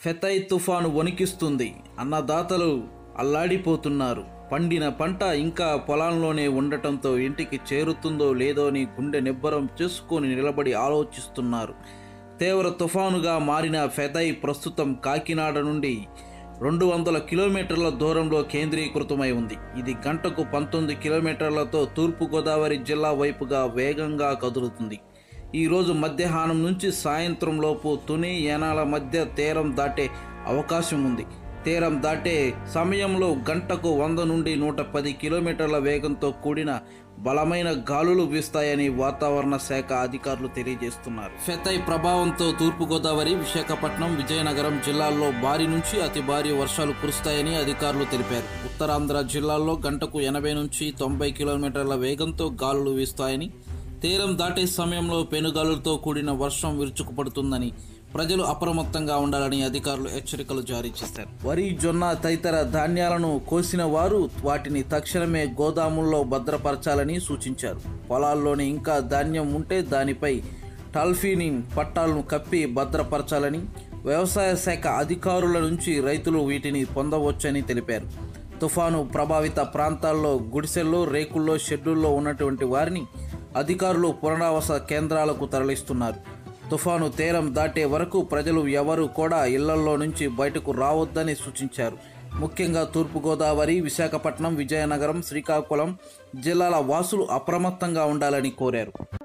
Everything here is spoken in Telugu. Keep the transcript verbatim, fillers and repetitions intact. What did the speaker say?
ఫెతై తుఫాను వణికిస్తుంది. అన్నదాతలు అల్లాడిపోతున్నారు. పండిన పంట ఇంకా పొలాల్లోనే ఉండటంతో ఇంటికి చేరుతుందో లేదో అని గుండె నిబ్బరం చేసుకొని నిలబడి ఆలోచిస్తున్నారు. తీవ్ర తుఫానుగా మారిన ఫెతై ప్రస్తుతం కాకినాడ నుండి రెండు వందల కిలోమీటర్ల దూరంలో కేంద్రీకృతమై ఉంది. ఇది గంటకు పంతొమ్మిది కిలోమీటర్లతో తూర్పుగోదావరి జిల్లా వైపుగా వేగంగా కదులుతుంది. ఈరోజు మధ్యాహ్నం నుంచి సాయంత్రం లోపు తుని యానాల మధ్య తీరం దాటే అవకాశం ఉంది. తీరం దాటే సమయంలో గంటకు వంద నుండి నూట పది కిలోమీటర్ల వేగంతో కూడిన బలమైన గాలులు వీస్తాయని వాతావరణ శాఖ అధికారులు తెలియజేస్తున్నారు. ఫెతై ప్రభావంతో తూర్పుగోదావరి, విశాఖపట్నం, విజయనగరం జిల్లాల్లో భారీ నుంచి అతి భారీ వర్షాలు కురుస్తాయని అధికారులు తెలిపారు. ఉత్తరాంధ్ర జిల్లాల్లో గంటకు ఎనభై నుంచి తొంభై కిలోమీటర్ల వేగంతో గాలులు వీస్తాయని, తీరం దాటే సమయంలో పెనుగాలులతో కూడిన వర్షం విరుచుకుపడుతుందని, ప్రజలు అప్రమత్తంగా ఉండాలని అధికారులు హెచ్చరికలు జారీ చేశారు. వరి, జొన్న తదితర ధాన్యాలను కోసిన వారు వాటిని తక్షణమే గోదాముల్లో భద్రపరచాలని సూచించారు. పొలాల్లోని ఇంకా ధాన్యం ఉంటే దానిపై టాల్ఫినిన్ పట్టాలను కప్పి భద్రపరచాలని, వ్యవసాయ శాఖ అధికారుల నుంచి రైతులు వీటిని పొందవచ్చని తెలిపారు. తుఫాను ప్రభావిత ప్రాంతాల్లో గుడిసెల్లో, రేకుల్లో, షెడ్యూల్లో ఉన్నటువంటి వారిని అధికారులు పునరావాస కేంద్రాలకు తరలిస్తున్నారు. తుఫాను తీరం దాటే వరకు ప్రజలు ఎవరు కూడా ఇళ్లల్లో నుంచి బయటకు రావద్దని సూచించారు. ముఖ్యంగా తూర్పుగోదావరి, విశాఖపట్నం, విజయనగరం, శ్రీకాకుళం జిల్లాల వాసులు అప్రమత్తంగా ఉండాలని కోరారు.